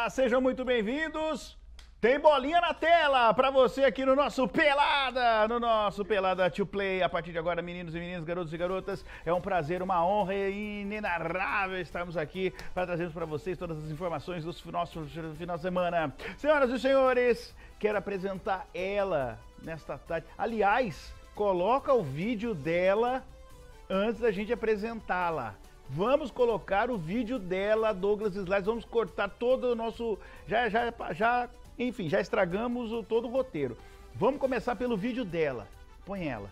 Olá, sejam muito bem-vindos. Tem bolinha na tela para você aqui no nosso Pelada to Play. A partir de agora, meninos e meninas, garotos e garotas, é um prazer, uma honra inenarrável estarmos aqui para trazermos para vocês todas as informações do nosso final de semana. Senhoras e senhores, quero apresentar ela nesta tarde. Aliás, coloca o vídeo dela antes da gente apresentá-la. Vamos colocar o vídeo dela, Douglas Slides, vamos cortar todo o nosso... Enfim, já estragamos todo o roteiro. Vamos começar pelo vídeo dela. Põe ela.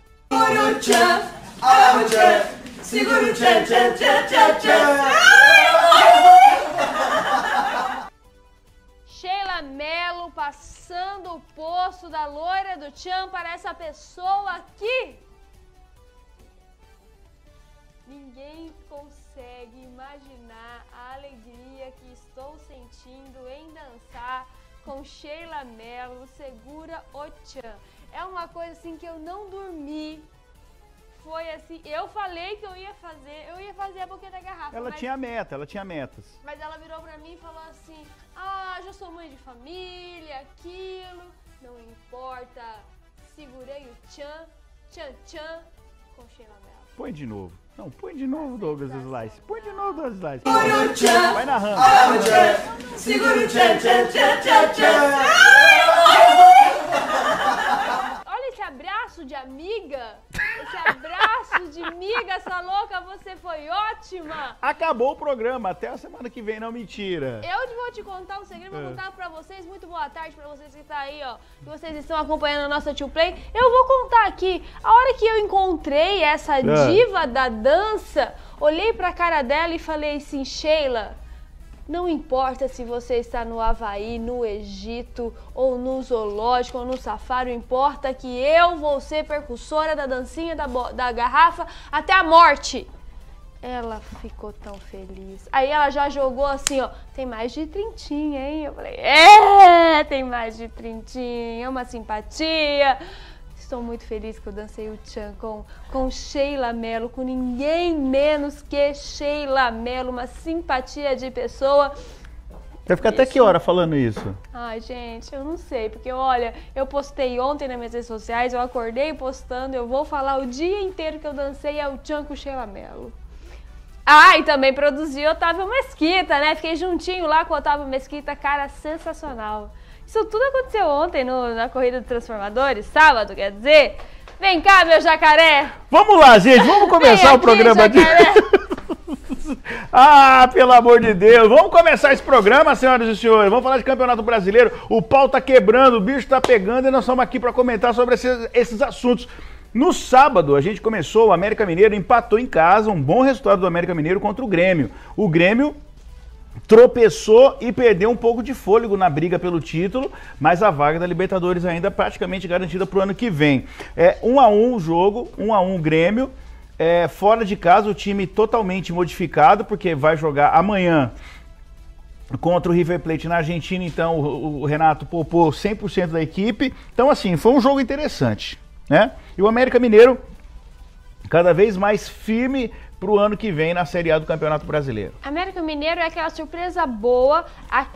Sheila Mello passando o poço da loira do Tchan para essa pessoa aqui. Ninguém consegue imaginar a alegria que estou sentindo em dançar com Sheila Mello, Segura o Tchan. É uma coisa assim que eu não dormi. Foi assim, eu falei que eu ia fazer a boquinha da garrafa. Ela tinha meta, ela tinha metas. Mas ela virou pra mim e falou assim, já sou mãe de família, aquilo, não importa, segurei o Tchan, Tchan, com Sheila Mello. Põe de novo. Não, põe de novo, Douglas Slides. Põe de novo, Douglas Slides. Vai narrando. Segura o Tchan. Olha esse abraço de amiga. Esse abraço de amiga, essa louca, você foi ótima. Acabou o programa, até a semana que vem, não mentira. Eu vou te contar um segredo, vou contar pra vocês. Muito boa tarde pra vocês que estão aí, ó. Que vocês estão acompanhando a nossa To Play. Eu vou contar aqui. A hora que eu encontrei essa diva da dança, olhei pra cara dela e falei assim, Sheila, não importa se você está no Havaí, no Egito, ou no zoológico, ou no safari, importa que eu vou ser percussora da dancinha da garrafa até a morte. Ela ficou tão feliz. Aí ela já jogou assim, ó, tem mais de trintinha, hein? Eu falei, tem mais de trintinha, uma simpatia. Estou muito feliz que eu dancei o Tchan com Sheila Mello, com ninguém menos que Sheila Mello, uma simpatia de pessoa. Vai ficar até que hora falando isso? Ai, gente, eu não sei, porque olha, eu postei ontem nas minhas redes sociais, eu acordei postando, eu vou falar o dia inteiro que eu dancei o Tchan com Sheila Mello. E também produzi Otávio Mesquita, né? Fiquei juntinho lá com o Otávio Mesquita, cara, sensacional. Isso tudo aconteceu ontem na Corrida dos Transformadores, sábado, quer dizer? Vem cá, meu jacaré! Vamos lá, gente, vamos começar o programa de... Pelo amor de Deus, vamos começar esse programa, senhoras e senhores. Vamos falar de Campeonato Brasileiro, o pau tá quebrando, o bicho tá pegando e nós estamos aqui para comentar sobre esses assuntos. No sábado, a gente começou, o América Mineiro empatou em casa, um bom resultado do América Mineiro contra o Grêmio. O Grêmio tropeçou e perdeu um pouco de fôlego na briga pelo título, mas a vaga da Libertadores ainda praticamente garantida para o ano que vem. 1-1 o jogo, 1-1 o Grêmio, fora de casa o time totalmente modificado, porque vai jogar amanhã contra o River Plate na Argentina, então o Renato poupou 100% da equipe. Então assim, foi um jogo interessante, né? E o América Mineiro cada vez mais firme para o ano que vem na Série A do Campeonato Brasileiro. América Mineiro é aquela surpresa boa,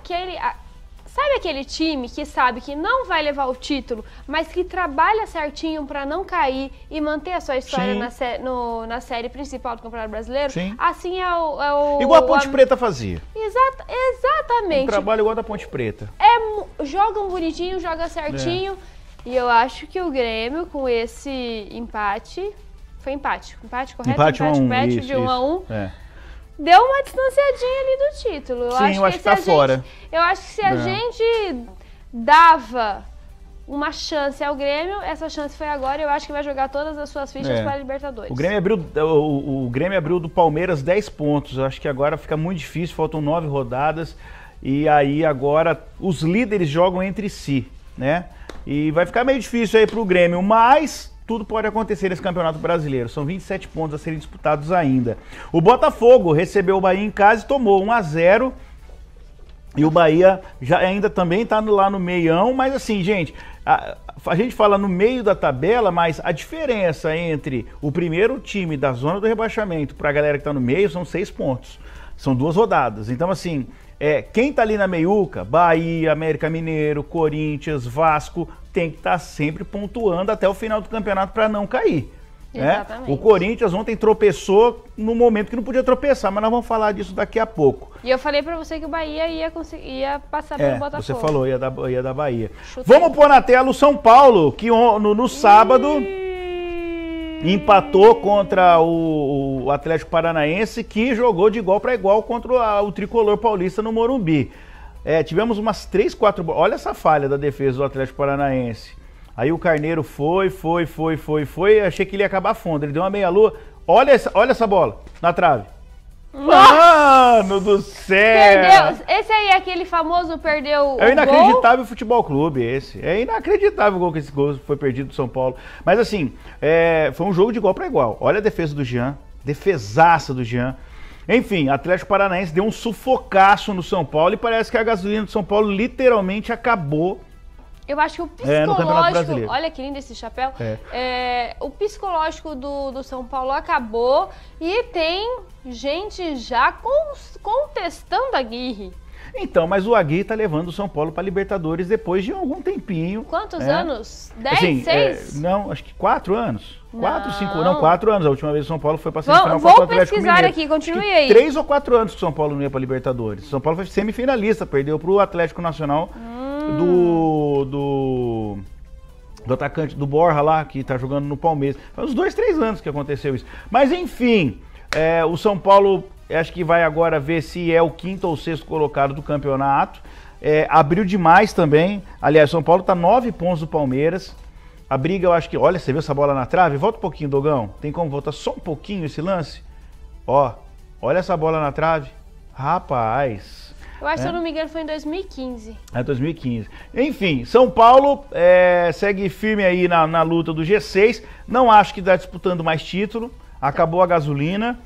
sabe aquele time que sabe que não vai levar o título, mas que trabalha certinho para não cair e manter a sua história na série principal do Campeonato Brasileiro? Sim. Assim é o... Igual a Ponte Preta fazia. Exatamente. Um trabalho igual da Ponte Preta. Jogam bonitinho, joga certinho. E eu acho que o Grêmio, com esse empate... Foi empate, correto? Empate 1-1, de 1-1. Deu uma distanciadinha ali do título. Eu acho que tá fora. Eu acho que se a gente dava uma chance ao Grêmio, essa chance foi agora e eu acho que vai jogar todas as suas fichas para a Libertadores. O Grêmio abriu do Palmeiras 10 pontos. Eu acho que agora fica muito difícil, faltam 9 rodadas. E aí agora os líderes jogam entre si, né? E vai ficar meio difícil aí pro Grêmio, mas... tudo pode acontecer nesse Campeonato Brasileiro. São 27 pontos a serem disputados ainda. O Botafogo recebeu o Bahia em casa e tomou 1-0. E o Bahia já ainda também está lá no meião. Mas assim, gente, a gente fala no meio da tabela, mas a diferença entre o primeiro time da zona do rebaixamento para a galera que está no meio são 6 pontos. São 2 rodadas. Então, assim, quem tá ali na meiuca, Bahia, América Mineiro, Corinthians, Vasco, tem que estar sempre pontuando até o final do campeonato para não cair. Exatamente. O Corinthians ontem tropeçou no momento que não podia tropeçar, mas nós vamos falar disso daqui a pouco. E eu falei pra você que o Bahia ia passar pelo Botafogo. Você falou, ia da Bahia. Chutei. Vamos pôr na tela o São Paulo, que no sábado empatou contra o Atlético Paranaense, que jogou de igual para igual contra o Tricolor Paulista no Morumbi. Tivemos umas 3, 4... Olha essa falha da defesa do Atlético Paranaense. Aí o Carneiro foi, achei que ele ia acabar fundo, ele deu uma meia-lua, olha essa bola, na trave. Mano do céu! Perdeu, esse aí é aquele famoso perdeu o É inacreditável o Futebol Clube esse, é inacreditável o gol que esse gol foi perdido do São Paulo. Mas assim, foi um jogo de igual para igual, olha a defesa do Jean, defesaça do Jean. Enfim, Atlético Paranaense deu um sufocaço no São Paulo e parece que a gasolina do São Paulo literalmente acabou. Eu acho que o no Campeonato psicológico, Brasileiro. olha que lindo esse chapéu, o psicológico do São Paulo acabou e tem gente já contestando a Aguirre. Então, mas o Aguirre tá levando o São Paulo para Libertadores depois de algum tempinho. Quantos anos? 10, assim, 6? Não, acho que 4 anos. 4, 5, Não. não, 4 anos. A última vez o São Paulo foi para semifinal contra o Vou Atlético pesquisar Mineiro. aqui, continue Acho que aí. 3 ou 4 anos que o São Paulo não ia para Libertadores. O São Paulo foi semifinalista, perdeu pro Atlético Nacional do atacante, do Borja lá, que tá jogando no Palmeiras. Faz uns 2, 3 anos que aconteceu isso. Mas enfim, o São Paulo acho que vai agora ver se é o 5º ou 6º colocado do campeonato. Abriu demais também. Aliás, o São Paulo tá 9 pontos do Palmeiras. A briga, eu acho que... Olha, você viu essa bola na trave? Volta um pouquinho, Dogão. Tem como voltar só um pouquinho esse lance? Ó, olha essa bola na trave. Rapaz... Eu acho que, se eu não me engano, foi em 2015. 2015. Enfim, São Paulo segue firme aí na luta do G6. Não acho que está disputando mais título. Acabou a gasolina.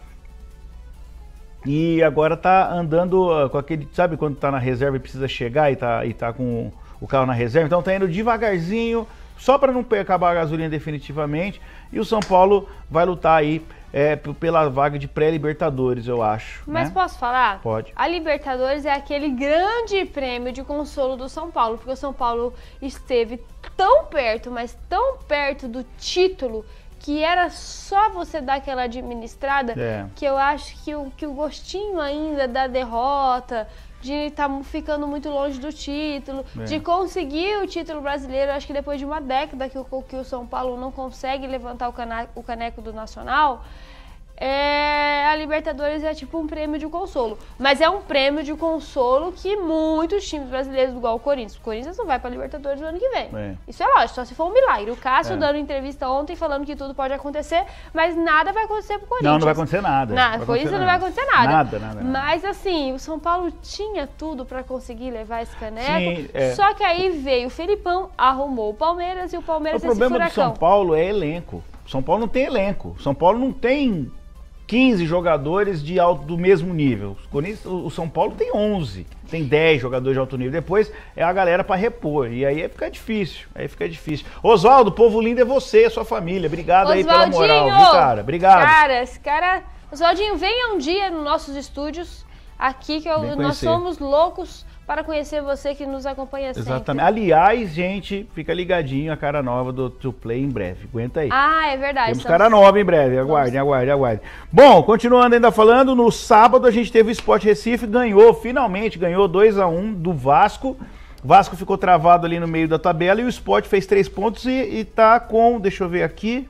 E agora tá andando com aquele... Sabe quando tá na reserva e precisa chegar e tá com o carro na reserva? Então tá indo devagarzinho, só para não acabar a gasolina definitivamente. E o São Paulo vai lutar aí pela vaga de pré-Libertadores, eu acho. Mas né? posso falar? Pode. A Libertadores é aquele grande prêmio de consolo do São Paulo, porque o São Paulo esteve tão perto, mas tão perto do título, que era só você dar aquela administrada, que eu acho que o gostinho ainda da derrota, de estar ficando muito longe do título, de conseguir o título brasileiro, acho que depois de uma década que o São Paulo não consegue levantar o caneco do Nacional, a Libertadores é tipo um prêmio de consolo. Mas é um prêmio de consolo que muitos times brasileiros, igual o Corinthians não vai pra Libertadores no ano que vem. Isso é lógico, só se for um milagre. O Cássio dando entrevista ontem falando que tudo pode acontecer, mas nada vai acontecer pro Corinthians. Não vai acontecer nada. Corinthians não vai acontecer nada. Nada. Mas assim, o São Paulo tinha tudo pra conseguir levar esse caneco, Sim, só que aí veio o Felipão, arrumou o Palmeiras e o Palmeiras esse furacão. O problema do São Paulo é elenco. São Paulo não tem elenco. São Paulo não tem 15 jogadores do mesmo nível. O São Paulo tem 11, tem 10 jogadores de alto nível. Depois é a galera para repor. E aí fica difícil. Oswaldo, povo lindo é você, sua família. Obrigado aí pela moral, viu, cara? Obrigado. Cara, esse cara... Oswaldinho, venha um dia nos nossos estúdios aqui, que nós somos loucos para conhecer você que nos acompanha sempre. Exatamente. Aliás, gente, fica ligadinho a cara nova do To Play em breve. Aguenta aí. É verdade. Temos cara nova em breve. Aguardem. Bom, continuando ainda falando, no sábado a gente teve o Sport Recife, finalmente ganhou 2-1 do Vasco. O Vasco ficou travado ali no meio da tabela e o Sport fez 3 pontos e tá com, deixa eu ver aqui,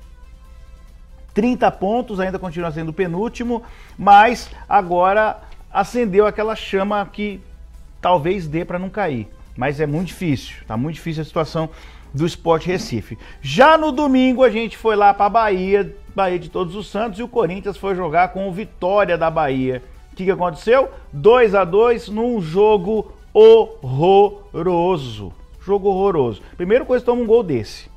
30 pontos, ainda continua sendo o penúltimo, mas agora acendeu aquela chama que talvez dê para não cair, mas é muito difícil, tá muito difícil a situação do Sport Recife. Já no domingo a gente foi lá para Bahia de Todos os Santos, e o Corinthians foi jogar com o Vitória da Bahia. O que aconteceu? 2-2 num jogo horroroso. Primeiro o Corinthians toma um gol desse.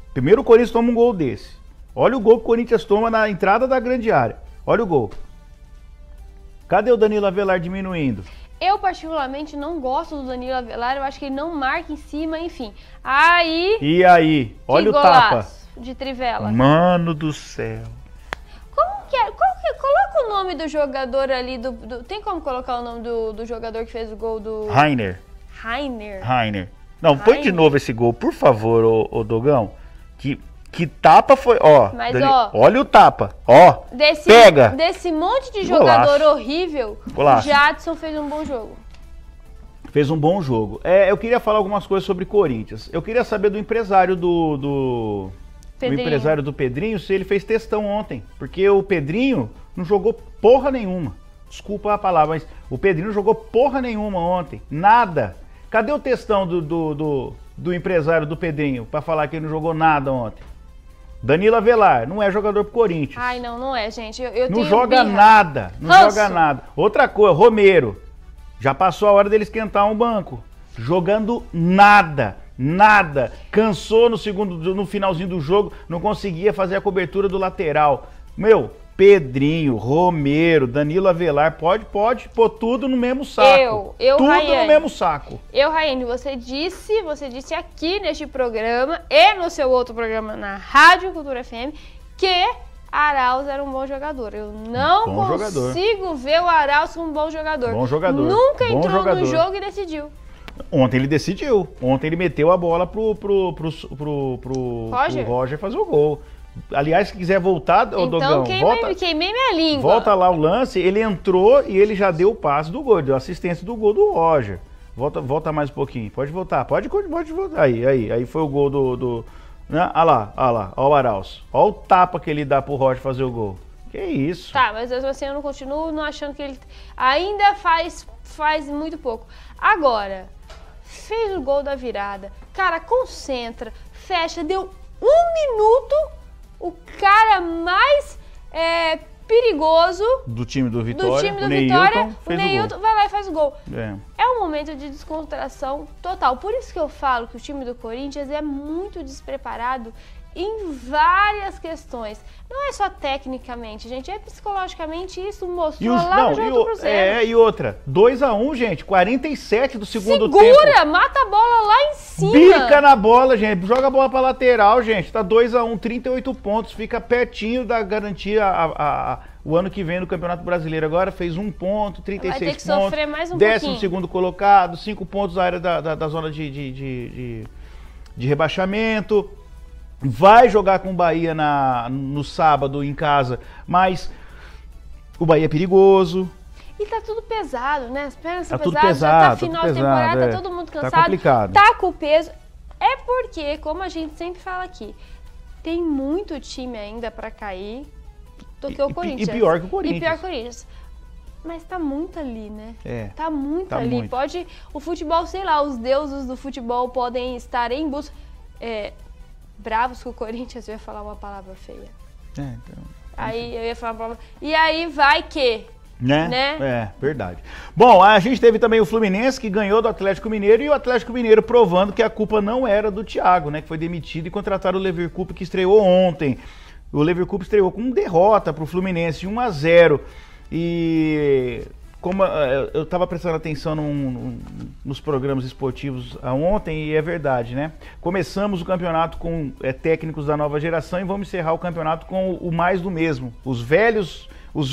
Olha o gol que o Corinthians toma na entrada da grande área. Olha o gol. Cadê o Danilo Avelar diminuindo? Eu, particularmente, não gosto do Danilo Avelar, eu acho que ele não marca em cima, enfim. E aí? Olha o tapa. De trivela. Mano do céu. coloca o nome do jogador ali, tem como colocar o nome do jogador que fez o gol do... Rainer. Não, põe de novo esse gol, por favor, ô Dogão. Que tapa foi, ó. Mas, Dani, ó, olha o tapa, ó. Pega. Desse monte de jogador horrível, Golaço. o Jadson fez um bom jogo. Fez um bom jogo. Eu queria falar algumas coisas sobre Corinthians. Eu queria saber do empresário do empresário do Pedrinho, se ele fez textão ontem. Porque o Pedrinho não jogou porra nenhuma. Desculpa a palavra, mas o Pedrinho não jogou porra nenhuma ontem. Nada. Cadê o textão do empresário do Pedrinho pra falar que ele não jogou nada ontem? Danilo Avelar, não é jogador pro Corinthians. Ai, não é, gente. Não joga nada. Não joga nada. Outra coisa, Romero. Já passou a hora dele esquentar um banco. Jogando nada. Cansou no finalzinho do jogo, não conseguia fazer a cobertura do lateral. Pedrinho, Romero, Danilo Avelar, pode pôr tudo no mesmo saco. Tudo Raiane, no mesmo saco. Raiane, você disse aqui neste programa e no seu outro programa na Rádio Cultura FM que Arauz era um bom jogador. Eu não consigo ver o Arauz como um bom jogador. Nunca entrou no jogo e decidiu. Ontem ele decidiu. Ontem ele meteu a bola pro Roger fazer o gol. Aliás, se quiser voltar, Dogão, queimei minha língua. Volta lá o lance, ele entrou e ele já deu o passe do gol, deu assistência do gol do Roger. Volta mais um pouquinho, pode voltar, pode voltar. Aí foi o gol do né? Olha lá, ó o Arauz. Ó o tapa que ele dá pro Roger fazer o gol. Que isso? Tá, mas assim eu não continuo não achando que ele ainda faz muito pouco. Agora, fez o gol da virada. Cara, concentra, fecha, deu 1 minuto. O cara mais perigoso do time do Vitória, o Neilton vai lá e faz o gol. É um momento de descontração total. Por isso que eu falo que o time do Corinthians é muito despreparado em várias questões. Não é só tecnicamente, gente, é psicologicamente. Isso mostrou lá no jogo do Cruzeiro. E outra, 2-1, gente, 47 do segundo tempo. Segura, mata a bola lá em cima. Bica na bola, gente, joga a bola pra lateral, gente, tá 2-1, 38 pontos, fica pertinho da garantia o ano que vem no Campeonato Brasileiro. Agora fez 1 ponto, 36 vai ter que pontos, sofrer mais um 12º colocado, 5 pontos da área da zona de rebaixamento. Vai jogar com o Bahia no sábado em casa, mas o Bahia é perigoso. E tá tudo pesado, né? As pernas são pesadas, já tá final de temporada, tá todo mundo cansado. Tá complicado. Tá com o peso. É porque, como a gente sempre fala aqui, tem muito time ainda pra cair do que o Corinthians. E pior que o Corinthians. Mas tá muito ali, né? Tá tá ali. Muito. O futebol, sei lá, os deuses do futebol podem estar em busca... bravos com o Corinthians, eu ia falar uma palavra feia. Então, aí eu ia falar uma palavra... E aí vai que... Né? Verdade. Bom, a gente teve também o Fluminense, que ganhou do Atlético Mineiro, e o Atlético Mineiro provando que a culpa não era do Thiago, né? Que foi demitido, e contrataram o Leverkusen, que estreou ontem. O Leverkusen estreou com derrota pro Fluminense, 1-0. E... como eu estava prestando atenção nos programas esportivos ontem, e é verdade, né? Começamos o campeonato com técnicos da nova geração e vamos encerrar o campeonato com o mais do mesmo. Os velhos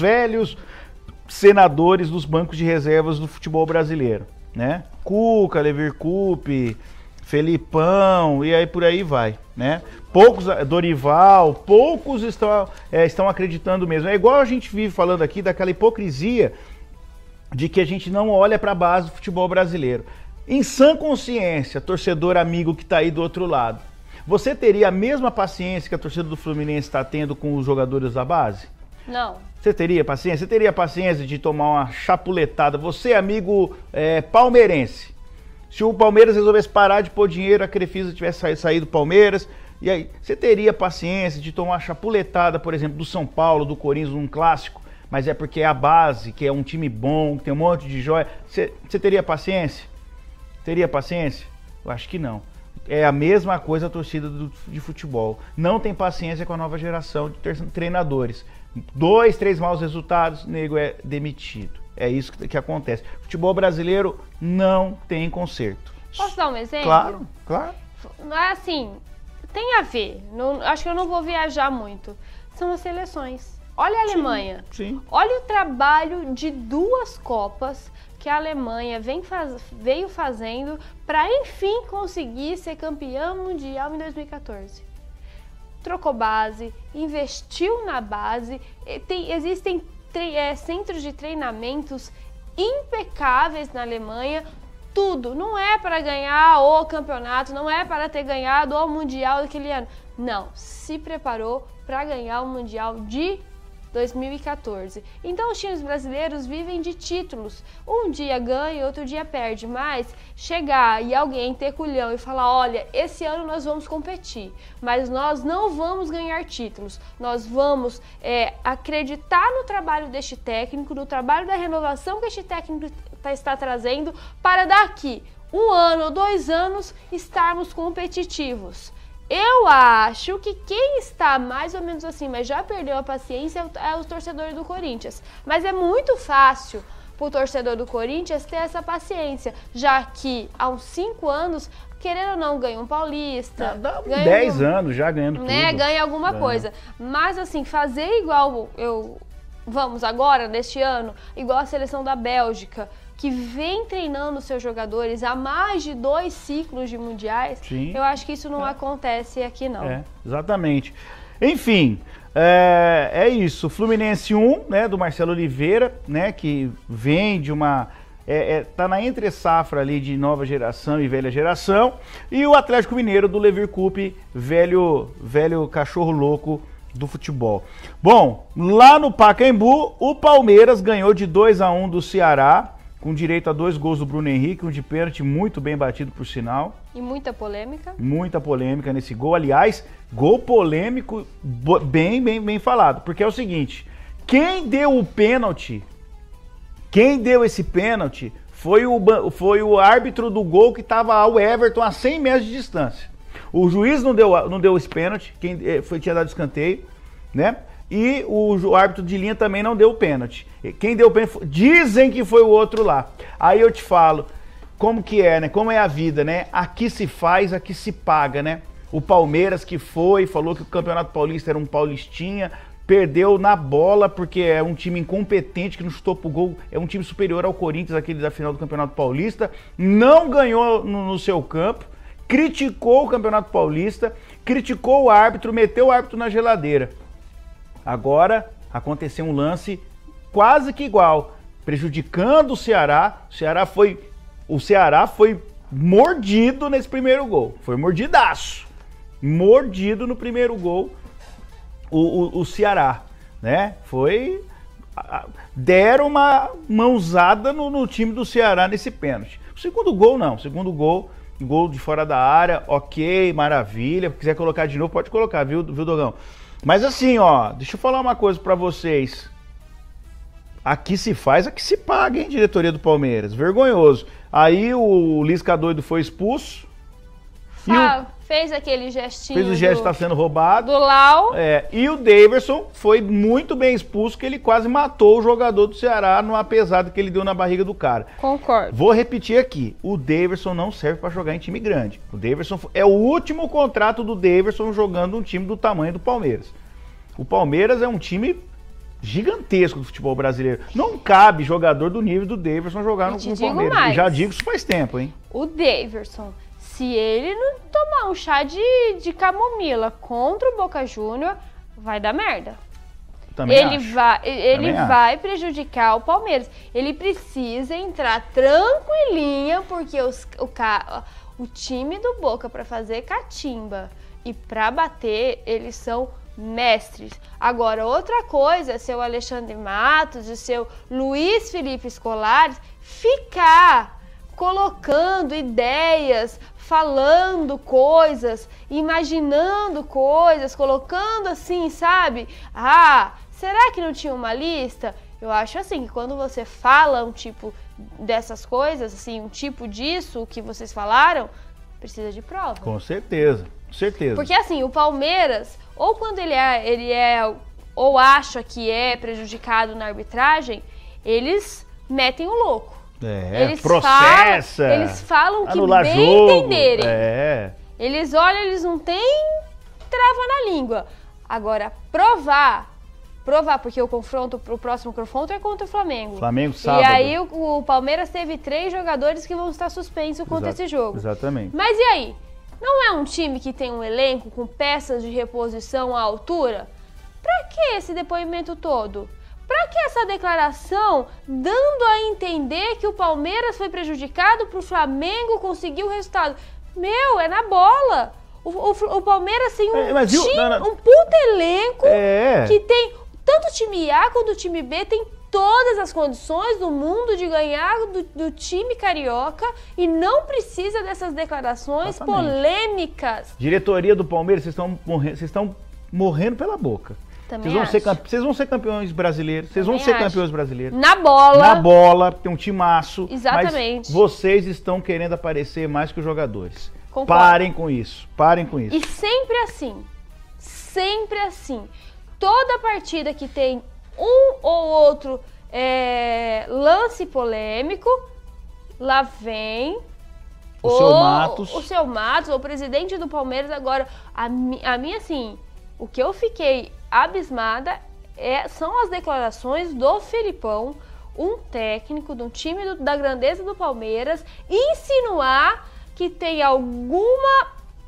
senadores dos bancos de reservas do futebol brasileiro, né? Cuca, Leverkusen, Felipão e aí por aí vai, né? Dorival, poucos estão acreditando mesmo. É igual a gente vive falando aqui daquela hipocrisia de que a gente não olha para a base do futebol brasileiro. Em sã consciência, torcedor amigo que está aí do outro lado, você teria a mesma paciência que a torcida do Fluminense está tendo com os jogadores da base? Não. Você teria paciência? Você teria paciência de tomar uma chapuletada? Você, amigo palmeirense, se o Palmeiras resolvesse parar de pôr dinheiro, a Crefisa tivesse saído do Palmeiras, e aí, você teria paciência de tomar uma chapuletada, por exemplo, do São Paulo, do Corinthians, num clássico? Mas é porque é a base, que é um time bom, que tem um monte de joia. Você teria paciência? Teria paciência? Eu acho que não. É a mesma coisa a torcida de futebol. Não tem paciência com a nova geração de treinadores. 2, 3 maus resultados, nego é demitido. É isso que acontece. Futebol brasileiro não tem conserto. Posso dar um exemplo? Claro. Assim, tem a ver. Acho que eu não vou viajar muito. São as seleções. Olha a Alemanha. Sim. Olha o trabalho de 2 Copas que a Alemanha veio fazendo para, enfim, conseguir ser campeã mundial em 2014. Trocou base, investiu na base, existem centros de treinamentos impecáveis na Alemanha, tudo. Não é para ganhar o campeonato, não é para ter ganhado o Mundial daquele ano. Não, se preparou para ganhar o Mundial de 2014. Então os times brasileiros vivem de títulos. Um dia ganha, outro dia perde, mas chegar e alguém ter culhão e falar, olha, esse ano nós vamos competir, mas nós não vamos ganhar títulos. Nós vamos acreditar no trabalho deste técnico, no trabalho da renovação que este técnico está trazendo para daqui 1 ano ou 2 anos estarmos competitivos. Eu acho que quem está mais ou menos assim, mas já perdeu a paciência, é o torcedor do Corinthians. Mas é muito fácil para o torcedor do Corinthians ter essa paciência, já que há uns 5 anos, querendo ou não, ganha um Paulista. Dá 10 anos já ganhando tudo. Ganha alguma coisa. Mas assim, fazer igual vamos agora, neste ano, igual a seleção da Bélgica, que vem treinando seus jogadores há mais de 2 ciclos de mundiais, sim, eu acho que isso não acontece aqui não. Exatamente. Enfim, é isso. Fluminense 1, né, do Marcelo Oliveira, né, que vem de uma... tá na entre-safra ali de nova geração e velha geração. E o Atlético Mineiro do Levir Coupe, velho cachorro louco do futebol. Bom, lá no Pacaembu, o Palmeiras ganhou de 2-1 do Ceará, com direito a 2 gols do Bruno Henrique, um de pênalti muito bem batido, por sinal. E muita polêmica. Muita polêmica nesse gol. Aliás, gol polêmico bem falado. Porque é o seguinte, quem deu esse pênalti foi o árbitro do gol que estava ao Everton a 100 metros de distância. O juiz não deu esse pênalti, tinha dado escanteio, né? E o árbitro de linha também não deu o pênalti. Quem deu o pênalti, dizem que foi o outro lá. Aí eu te falo, como que é, né? Como é a vida, né? Aqui se faz, aqui se paga, né? O Palmeiras que falou que o Campeonato Paulista era um paulistinha, perdeu na bola porque é um time incompetente que não chutou pro gol, é um time superior ao Corinthians, aquele da final do Campeonato Paulista, não ganhou no seu campo, criticou o Campeonato Paulista, criticou o árbitro, meteu o árbitro na geladeira. Agora aconteceu um lance quase que igual, prejudicando o Ceará. O Ceará foi mordido nesse primeiro gol. Foi mordidaço. Mordido no primeiro gol o Ceará, né? Deram uma mãozada no time do Ceará nesse pênalti. O segundo gol não. O segundo gol de fora da área, ok, maravilha. Se quiser colocar de novo, pode colocar, viu Dogão? Mas assim, ó, deixa eu falar uma coisa pra vocês. Aqui se faz, aqui se paga, hein, diretoria do Palmeiras. Vergonhoso. Aí o Lisca doido foi expulso. Fez aquele gestinho. Fez o gesto de estar sendo roubado. Do Lau. E o Daverson foi muito bem expulso, que ele quase matou o jogador do Ceará numa pesada que ele deu na barriga do cara. Concordo. Vou repetir aqui. O Daverson não serve pra jogar em time grande. O Daverson é o último contrato do Daverson jogando um time do tamanho do Palmeiras. O Palmeiras é um time gigantesco do futebol brasileiro. Não cabe jogador do nível do Daverson jogar no Palmeiras. Mais. Já digo isso faz tempo, hein? O Daverson, se ele não tomar um chá de camomila contra o Boca Júnior, vai dar merda. Ele vai prejudicar o Palmeiras. Ele precisa entrar tranquilinha, porque o time do Boca, para fazer catimba e para bater, eles são mestres. Agora, outra coisa é seu Alexandre Matos e seu Luiz Felipe Scolari ficar colocando ideias, falando coisas, imaginando coisas, colocando assim, sabe? Será que não tinha uma lista? Eu acho assim, que quando você fala um tipo dessas coisas, assim, um tipo disso que vocês falaram, precisa de prova. Com certeza, com certeza. Porque assim, o Palmeiras, ou quando ele ou acha que é prejudicado na arbitragem, eles metem o louco. Eles processa. Eles falam que bem jogo, entenderem. Eles olham, eles não têm trava na língua. Agora, provar provar, porque o próximo confronto é contra o Flamengo. Flamengo, sábado. E aí o Palmeiras teve 3 jogadores que vão estar suspensos contra esse jogo. Exatamente. Mas e aí? Não é um time que tem um elenco com peças de reposição à altura? Pra que esse depoimento todo? Pra que essa declaração dando a entender que o Palmeiras foi prejudicado pro Flamengo conseguir o resultado? Meu, é na bola. O Palmeiras tem um puta elenco que tem tanto o time A quanto o time B, tem todas as condições do mundo de ganhar do time carioca e não precisa dessas declarações polêmicas. Diretoria do Palmeiras, vocês estão morrendo pela boca. Vocês vão ser campeões brasileiros. Vocês vão ser campeões brasileiros. Na bola. Na bola, tem um timaço. Exatamente. Mas vocês estão querendo aparecer mais que os jogadores. Concordo. Parem com isso. Parem com isso. E sempre assim. Sempre assim. Toda partida que tem um ou outro lance polêmico, lá vem o seu Matos. O seu Matos, o presidente do Palmeiras. Agora, a minha, assim, o que eu fiquei abismada são as declarações do Felipão, um técnico de um time da grandeza do Palmeiras, insinuar que tem alguma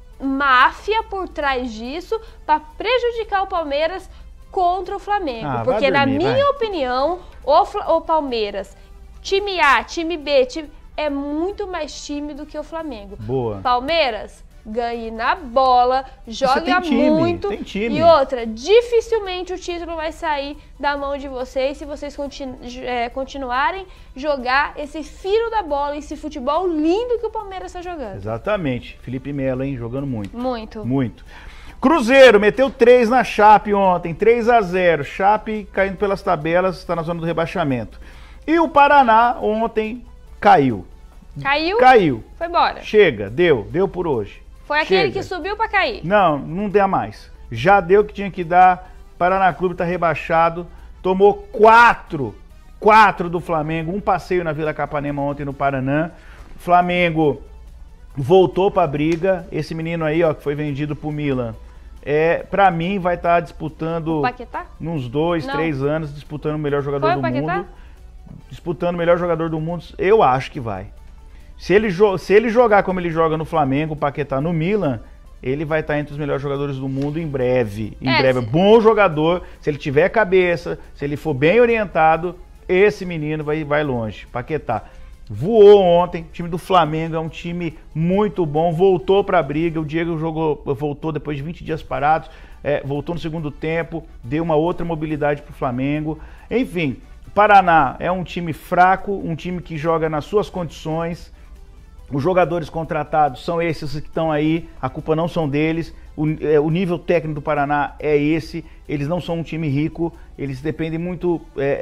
máfia por trás disso para prejudicar o Palmeiras contra o Flamengo. Porque, na minha opinião, o Palmeiras, time A, time B, é muito mais time do que o Flamengo. Boa. Palmeiras, ganhe na bola, joga muito. Tem time. E outra, dificilmente o título vai sair da mão de vocês se vocês continuarem jogar esse firo da bola, esse futebol lindo que o Palmeiras está jogando. Exatamente. Felipe Melo, hein? Jogando muito. Muito. Muito. Cruzeiro meteu 3 na Chape ontem, 3-0. Chape caindo pelas tabelas, está na zona do rebaixamento. E o Paraná ontem caiu. Caiu? Caiu. Foi embora. Chega, deu por hoje. Foi aquele que subiu para cair. Não dá mais. Já deu o que tinha que dar. Paraná Clube tá rebaixado. Tomou 4 do Flamengo. Um passeio na Vila Capanema ontem no Paraná. Flamengo voltou pra briga. Esse menino aí, ó, que foi vendido pro Milan, pra mim vai estar disputando o Paquetá? Uns 2, 3 anos, disputando o melhor jogador do mundo. Disputando o melhor jogador do mundo, eu acho que vai. Se ele jogar como ele joga no Flamengo, o Paquetá no Milan, ele vai estar entre os melhores jogadores do mundo em breve. Bom jogador, se ele tiver cabeça, se ele for bem orientado, esse menino vai longe. Paquetá voou ontem, o time do Flamengo é um time muito bom, voltou para a briga, o Diego voltou depois de 20 dias parados, voltou no segundo tempo, deu uma outra mobilidade para o Flamengo. Enfim, Paraná é um time fraco, um time que joga nas suas condições. Os jogadores contratados são esses que estão aí, a culpa não são deles, o nível técnico do Paraná é esse, eles não são um time rico, eles dependem muito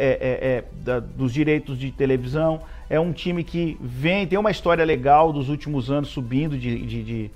dos direitos de televisão, é um time que tem uma história legal dos últimos anos subindo de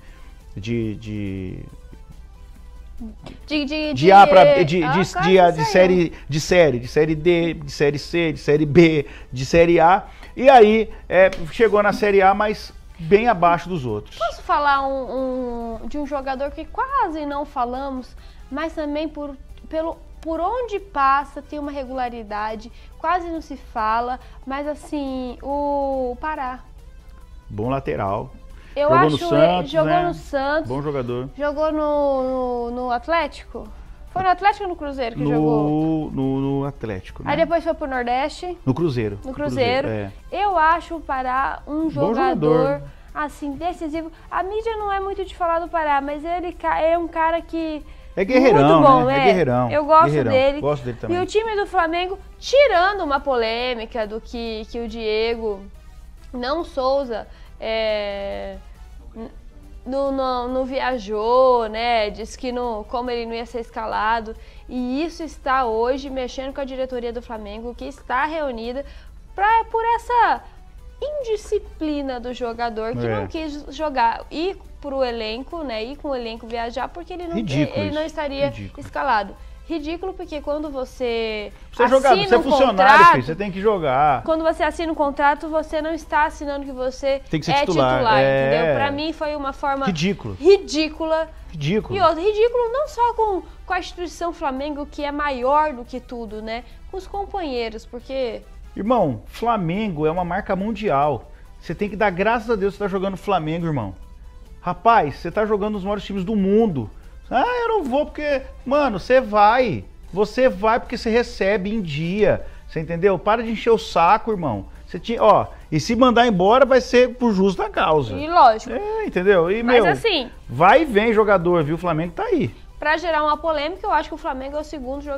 série D, de série C, de série B, de série A, e aí chegou na série A, mas bem abaixo dos outros. Posso falar de um jogador que quase não falamos, mas também por onde passa tem uma regularidade, quase não se fala, mas assim, o Pará. Bom lateral. Jogou no Santos. Bom jogador. Jogou no Atlético? Foi no Atlético ou no Cruzeiro que jogou? No Atlético, né? Aí depois foi pro Nordeste. No Cruzeiro. No Cruzeiro. Eu acho o Pará um jogador, assim, decisivo. A mídia não é muito de falar do Pará, mas ele é um cara que... É guerreirão, muito bom, né? É guerreirão. Eu gosto dele. Gosto dele também. E o time do Flamengo, tirando uma polêmica do que o Diego Souza não viajou, né? Disse que como ele não ia ser escalado. E isso está hoje mexendo com a diretoria do Flamengo, que está reunida por essa indisciplina do jogador que não quis jogar. Ir pro elenco, né? Ir com o elenco viajar, porque ele não estaria escalado. Ridículo porque quando você é jogador, você é funcionário, filho, você tem que jogar. Quando você assina um contrato, você não está assinando que você tem que ser titular, entendeu? Pra mim foi uma forma ridícula. E outro, ridículo não só com a instituição Flamengo, que é maior do que tudo, né? Com os companheiros, porque... Irmão, Flamengo é uma marca mundial. Você tem que dar graças a Deus que você tá jogando Flamengo, irmão. Rapaz, você tá jogando nos maiores times do mundo. Ah, eu não vou porque... Mano, você vai. Você vai porque você recebe em dia. Você entendeu? Para de encher o saco, irmão. Você tinha, e se mandar embora vai ser por justa causa. E lógico. Entendeu? E, mas assim... Vai e vem jogador, viu? O Flamengo tá aí. Pra gerar uma polêmica, eu acho que o Flamengo é o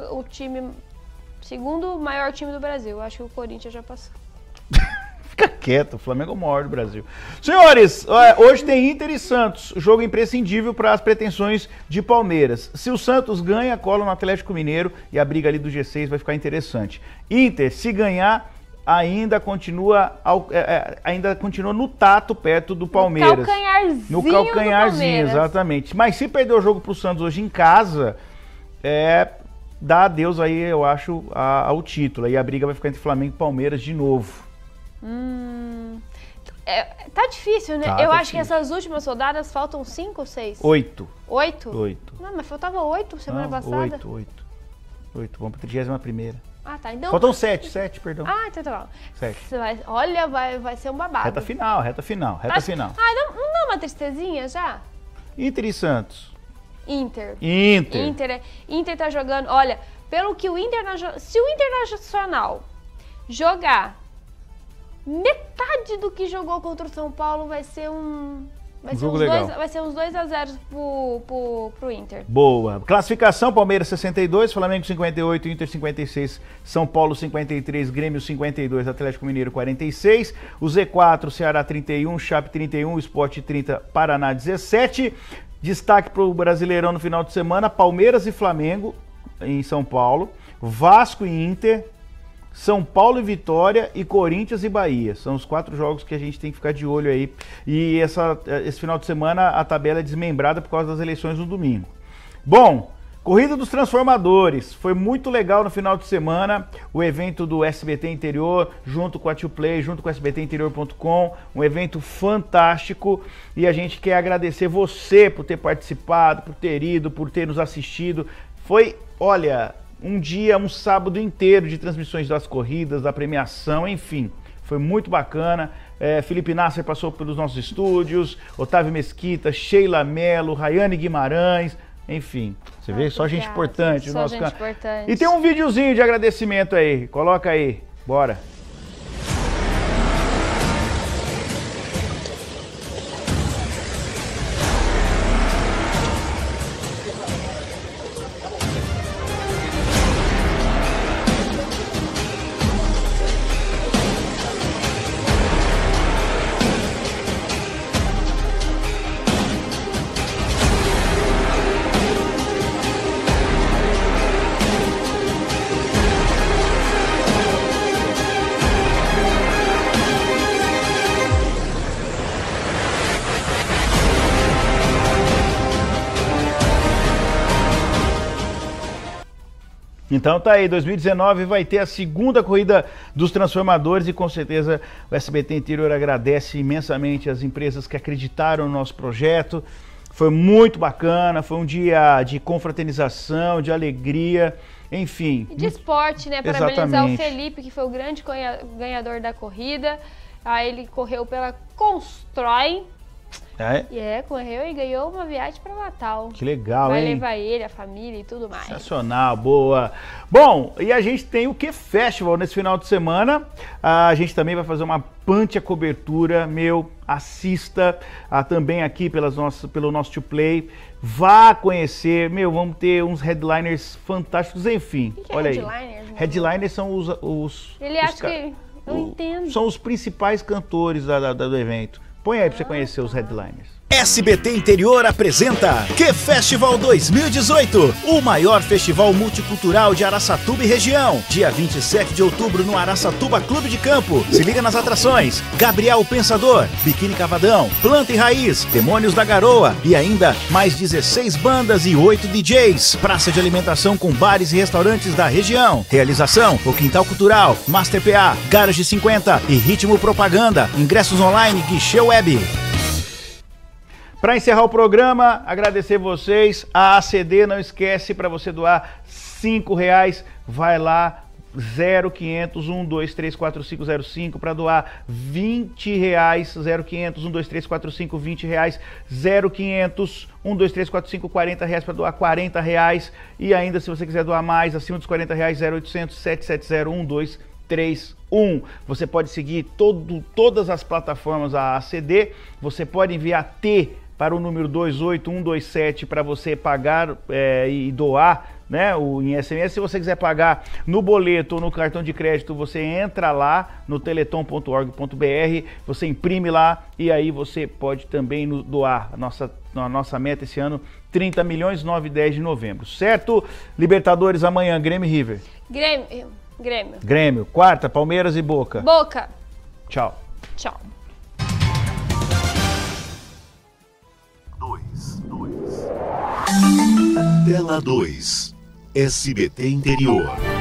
segundo maior time do Brasil. Eu acho que o Corinthians já passou. Fica quieto, o Flamengo é o maior do Brasil. Senhores, hoje tem Inter e Santos, jogo imprescindível para as pretensões de Palmeiras. Se o Santos ganha, cola no Atlético Mineiro e a briga ali do G6 vai ficar interessante. Inter, se ganhar, ainda continua no tato perto do Palmeiras. No calcanharzinho, exatamente. Mas se perder o jogo pro Santos hoje em casa, dá adeus aí, eu acho, ao título. Aí a briga vai ficar entre Flamengo e Palmeiras de novo. Tá difícil, né? Tá eu acho difícil. que essas últimas rodadas faltam 5 ou 6? 8. 8? Não, mas faltava 8 semana passada. 8. Vamos pra 31ª. Ah, tá. Então... Faltam 7, perdão. Ah, então tá bom. 7. Olha, vai ser um babado. Reta final. Ah, não dá uma tristezinha já? Inter e Santos. Inter tá jogando... Olha, pelo que o Internacional... Se o Internacional jogar metade do que jogou contra o São Paulo, vai ser jogo legal. Vai ser uns 2-0 pro Inter. Boa. Classificação: Palmeiras 62, Flamengo 58, Inter 56, São Paulo 53, Grêmio 52, Atlético Mineiro 46, o Z4, Ceará 31, Chape 31, Sport 30, Paraná 17. Destaque pro Brasileirão no final de semana: Palmeiras e Flamengo em São Paulo, Vasco e Inter, São Paulo e Vitória e Corinthians e Bahia. São os 4 jogos que a gente tem que ficar de olho aí. E esse final de semana a tabela é desmembrada por causa das eleições no domingo. Bom, Corrida dos Transformadores. Foi muito legal no final de semana o evento do SBT Interior, junto com a 2Play, junto com o SBTinterior.com. Um evento fantástico. E a gente quer agradecer você por ter participado, por ter ido, por ter nos assistido. Foi, olha... um sábado inteiro de transmissões das corridas, da premiação, enfim, foi muito bacana. Felipe Nasser passou pelos nossos estúdios, Otávio Mesquita, Sheila Mello, Rayane Guimarães, enfim, você vê, só gente importante. Só gente importante. E tem um videozinho de agradecimento aí, coloca aí, bora. Então tá aí, 2019 vai ter a segunda corrida dos Transformadores e com certeza o SBT Interior agradece imensamente as empresas que acreditaram no nosso projeto. Foi muito bacana, foi um dia de confraternização, de alegria, enfim. E de esporte, né? Parabenizar o Felipe, que foi o grande ganhador da corrida. Aí ele correu pela Constrói. Correu e ganhou uma viagem para Natal. Que legal, hein? Vai levar ele, a família e tudo mais. Sensacional, boa. Bom, e a gente tem o Q Festival nesse final de semana. A gente também vai fazer uma pântia cobertura, assista também aqui pelo nosso 2Play. Vá conhecer, vamos ter uns headliners fantásticos, enfim. O que olha headliners? Aí. Headliners são os Ele acha que... Eu entendo. São os principais cantores do evento. Põe aí pra você conhecer os headliners. SBT Interior apresenta Que Festival 2018, o maior festival multicultural de Araçatuba e região. Dia 27 de outubro no Araçatuba Clube de Campo. Se liga nas atrações: Gabriel o Pensador, Biquíni Cavadão, Planta e Raiz, Demônios da Garoa e ainda mais 16 bandas e 8 DJs. Praça de alimentação com bares e restaurantes da região. Realização: o Quintal Cultural, Master PA, Garage 50 e Ritmo Propaganda. Ingressos online, guichê web. Para encerrar o programa, agradecer vocês. A ACD, não esquece, para você doar R$5, vai lá, 0500 1234505, para doar R$20, 0500 12345, R$20, 0500 12345, R$40, para doar R$40. E ainda, se você quiser doar mais, acima dos R$40, 0800 770 1231. Você pode seguir todas as plataformas da ACD, você pode enviar T para o número 28127 para você pagar e doar, né, em SMS. Se você quiser pagar no boleto ou no cartão de crédito, você entra lá no teleton.org.br, você imprime lá e aí você pode também doar. A nossa meta esse ano, 30 milhões, 9 e 10 de novembro, certo? Libertadores amanhã, Grêmio e River. Grêmio. Quarta, Palmeiras e Boca. Tchau. Tela 2, SBT Interior.